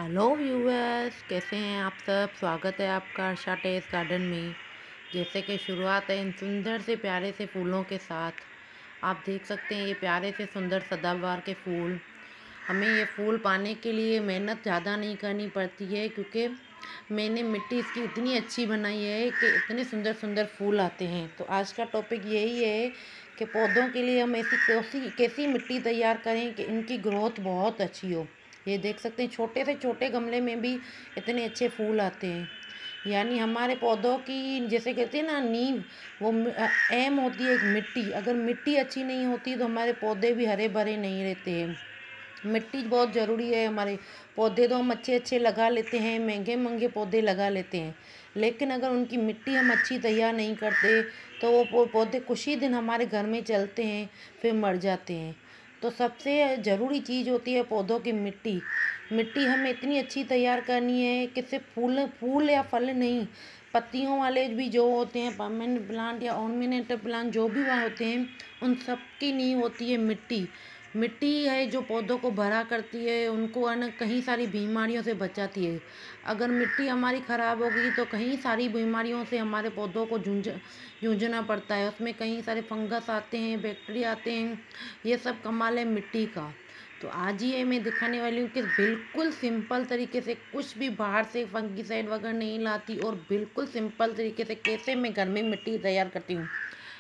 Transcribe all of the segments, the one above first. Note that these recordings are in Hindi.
हेलो व्यूअर्स, कैसे हैं आप सब। स्वागत है आपका अर्शा टेरेस गार्डन में। जैसे कि शुरुआत है इन सुंदर से प्यारे से फूलों के साथ। आप देख सकते हैं ये प्यारे से सुंदर सदाबहार के फूल। हमें ये फूल पाने के लिए मेहनत ज़्यादा नहीं करनी पड़ती है, क्योंकि मैंने मिट्टी इसकी इतनी अच्छी बनाई है कि इतने सुंदर सुंदर फूल आते हैं। तो आज का टॉपिक यही है कि पौधों के लिए हम ऐसी कैसी मिट्टी तैयार करें कि इनकी ग्रोथ बहुत अच्छी हो। ये देख सकते हैं छोटे से छोटे गमले में भी इतने अच्छे फूल आते हैं। यानी हमारे पौधों की, जैसे कहते हैं ना, नींव वो अहम होती है एक मिट्टी। अगर मिट्टी अच्छी नहीं होती तो हमारे पौधे भी हरे भरे नहीं रहते हैं। मिट्टी बहुत ज़रूरी है। हमारे पौधे तो हम अच्छे अच्छे लगा लेते हैं, महंगे महंगे पौधे लगा लेते हैं, लेकिन अगर उनकी मिट्टी हम अच्छी तैयार नहीं करते तो वो पौधे कुछ ही दिन हमारे घर में चलते हैं, फिर मर जाते हैं। तो सबसे ज़रूरी चीज़ होती है पौधों की मिट्टी। मिट्टी हमें इतनी अच्छी तैयार करनी है कि सिर्फ फूल फूल या फल नहीं, पत्तियों वाले भी जो होते हैं, परमानेंट प्लांट या ऑर्नामेंटल प्लांट जो भी वहाँ होते हैं, उन सब की नींव होती है मिट्टी। मिट्टी है जो पौधों को भरा करती है, उनको है ना कई सारी बीमारियों से बचाती है। अगर मिट्टी हमारी ख़राब होगी तो कई सारी बीमारियों से हमारे पौधों को जूझना पड़ता है। उसमें कई सारे फंगस आते हैं, बैक्टीरिया आते हैं। ये सब कमाल है मिट्टी का। तो आज ये मैं दिखाने वाली हूँ कि बिल्कुल सिंपल तरीके से, कुछ भी बाहर से फंगिसाइड वगैरह नहीं लाती, और बिल्कुल सिंपल तरीके से कैसे मैं घर में मिट्टी तैयार करती हूँ।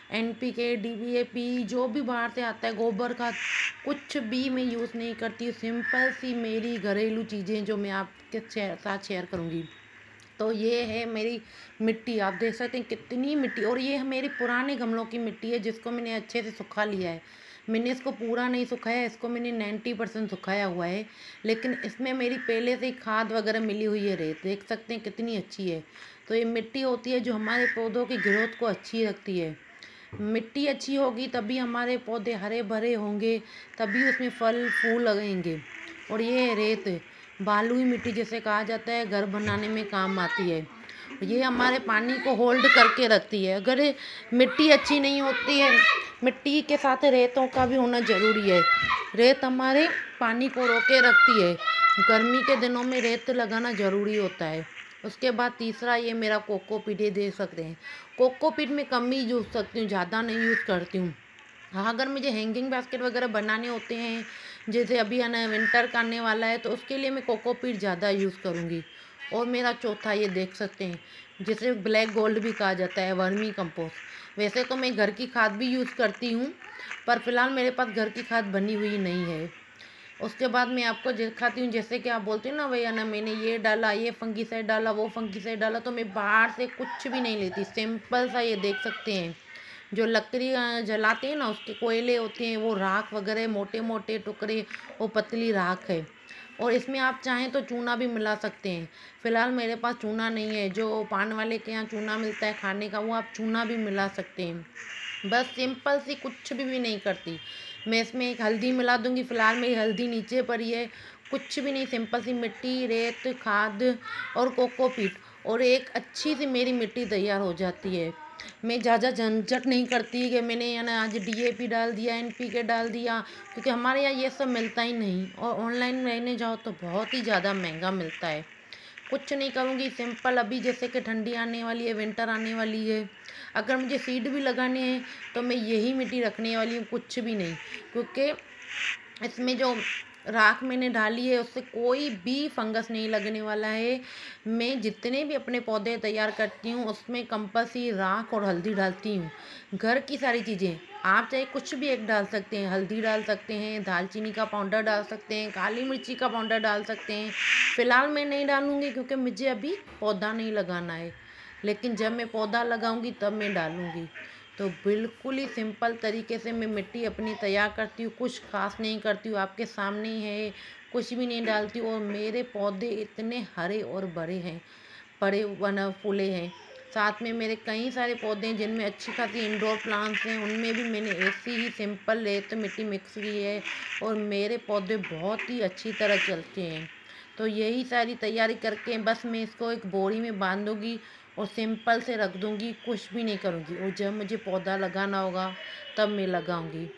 NPK, DAP जो भी बाहर से आता है, गोबर खाद, कुछ भी मैं यूज़ नहीं करती। सिंपल सी मेरी घरेलू चीज़ें जो मैं आपके साथ शेयर करूँगी। तो ये है मेरी मिट्टी। आप देख सकते हैं कितनी मिट्टी, और ये मेरी पुराने गमलों की मिट्टी है जिसको मैंने अच्छे से सुखा लिया है। मैंने इसको पूरा नहीं सुखाया, इसको मैंने 90% सुखाया हुआ है, लेकिन इसमें मेरी पहले से ही खाद वगैरह मिली हुई है। रेत देख सकते हैं कितनी अच्छी है। तो ये मिट्टी होती है जो हमारे पौधों की ग्रोथ को अच्छी रखती है। मिट्टी अच्छी होगी तभी हमारे पौधे हरे भरे होंगे, तभी उसमें फल फूल लगेंगे। और ये रेत, बालुई मिट्टी जैसे कहा जाता है, घर बनाने में काम आती है। ये हमारे पानी को होल्ड करके रखती है। अगर मिट्टी अच्छी नहीं होती है, मिट्टी के साथ रेतों का भी होना ज़रूरी है। रेत हमारे पानी को रोके रखती है। गर्मी के दिनों में रेत लगाना ज़रूरी होता है। उसके बाद तीसरा ये मेरा कोकोपीट, ये देख सकते हैं। कोकोपीट में कम ही यूज़ करती हूँ, ज़्यादा नहीं यूज़ करती हूँ। हाँ, अगर मुझे हैंगिंग बास्केट वगैरह बनाने होते हैं, जैसे अभी है ना विंटर का आने वाला है, तो उसके लिए मैं कोकोपीट ज़्यादा यूज़ करूँगी। और मेरा चौथा ये देख सकते हैं, जिसे ब्लैक गोल्ड भी कहा जाता है, वर्मी कंपोस्ट। वैसे तो मैं घर की खाद भी यूज़ करती हूँ, पर फिलहाल मेरे पास घर की खाद बनी हुई नहीं है। उसके बाद मैं आपको दिखाती हूँ, जैसे कि आप बोलते हो ना भैया ना, मैंने ये डाला, ये फंगीसाइड डाला, वो फंगीसाइड डाला, तो मैं बाहर से कुछ भी नहीं लेती। सिंपल सा ये देख सकते हैं, जो लकड़ी जलाते हैं ना, उसके कोयले होते हैं, वो राख वगैरह मोटे मोटे टुकड़े, वो पतली राख है। और इसमें आप चाहें तो चूना भी मिला सकते हैं। फ़िलहाल मेरे पास चूना नहीं है। जो पान वाले के यहाँ चूना मिलता है खाने का, वो आप चूना भी मिला सकते हैं। बस सिंपल सी, कुछ भी नहीं करती मैं। इसमें एक हल्दी मिला दूंगी, फ़िलहाल मेरी हल्दी नीचे पड़ी है। कुछ भी नहीं, सिंपल सी मिट्टी, रेत, खाद और कोकोपीट, और एक अच्छी सी मेरी मिट्टी तैयार हो जाती है। मैं ज़्यादा झंझट नहीं करती कि मैंने है ना आज DAP डाल दिया, NPK डाल दिया, क्योंकि हमारे यहाँ ये सब मिलता ही नहीं, और ऑनलाइन लेने जाओ तो बहुत ही ज़्यादा महंगा मिलता है। कुछ नहीं करूँगी, सिंपल। अभी जैसे कि ठंडी आने वाली है, विंटर आने वाली है, अगर मुझे सीड भी लगाने हैं तो मैं यही मिट्टी रखने वाली हूँ, कुछ भी नहीं। क्योंकि इसमें जो राख मैंने डाली है उससे कोई भी फंगस नहीं लगने वाला है। मैं जितने भी अपने पौधे तैयार करती हूँ उसमें कंपल्सरी राख और हल्दी डालती हूँ। घर की सारी चीज़ें, आप चाहे कुछ भी एक डाल सकते हैं, हल्दी डाल सकते हैं, दालचीनी का पाउडर डाल सकते हैं, काली मिर्ची का पाउडर डाल सकते हैं। फ़िलहाल मैं नहीं डालूँगी क्योंकि मुझे अभी पौधा नहीं लगाना है, लेकिन जब मैं पौधा लगाऊंगी तब मैं डालूंगी। तो बिल्कुल ही सिंपल तरीके से मैं मिट्टी अपनी तैयार करती हूँ, कुछ खास नहीं करती हूँ, आपके सामने ही है, कुछ भी नहीं डालती हूँ। और मेरे पौधे इतने हरे और बड़े हैं, बड़े बना फूले हैं। साथ में मेरे कई सारे पौधे हैं जिनमें अच्छी खासी इंडोर प्लांट्स हैं, उनमें भी मैंने ऐसी ही सिंपल रेत मिट्टी मिक्स की है, और मेरे पौधे बहुत ही अच्छी तरह चलते हैं। तो यही सारी तैयारी करके बस मैं इसको एक बोरी में बांधूंगी और सिंपल से रख दूंगी, कुछ भी नहीं करूंगी। और जब मुझे पौधा लगाना होगा तब मैं लगाऊंगी।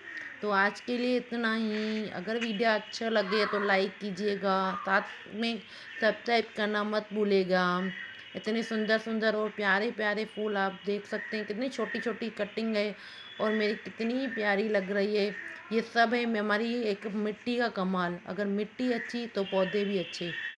तो आज के लिए इतना ही। अगर वीडियो अच्छा लगे तो लाइक कीजिएगा, साथ में सब्सक्राइब करना मत भूलिएगा। इतने सुंदर सुंदर और प्यारे प्यारे फूल आप देख सकते हैं, कितनी छोटी छोटी कटिंग है और मेरी कितनी प्यारी लग रही है। ये सब है हमारी एक मिट्टी का कमाल। अगर मिट्टी अच्छी तो पौधे भी अच्छे।